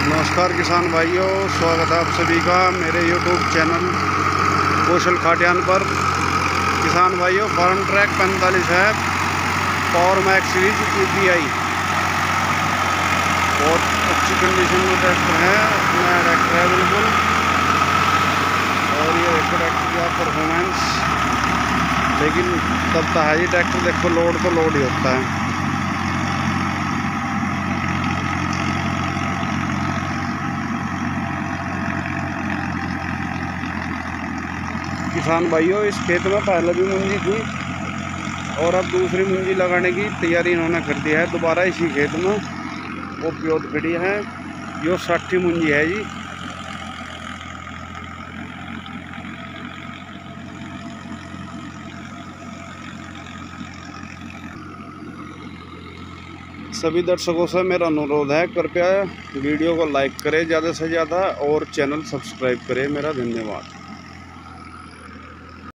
नमस्कार किसान भाइयों, स्वागत है आप सभी का मेरे YouTube चैनल कौशल खाट्यान पर। किसान भाइयों, फार्म ट्रैक 45 है, पावर मैक्स सीरीज EPI। बहुत अच्छी कंडीशन में ट्रैक्टर है, नया ट्रैक्टर है बिल्कुल। और ये देखो ट्रैक्टर का परफॉर्मेंस, लेकिन दबता है ये ट्रैक्टर। देखो लोड तो लोड ही होता है। किसान भाइयों, इस खेत में पहले भी मुंजी थी और अब दूसरी मुंजी लगाने की तैयारी इन्होंने कर दी है। दोबारा इसी खेत में वो प्योत खड़ी है। यो 60 मुंजी है जी। सभी दर्शकों से मेरा अनुरोध है, कृपया वीडियो को लाइक करें ज़्यादा से ज़्यादा और चैनल सब्सक्राइब करें। मेरा धन्यवाद।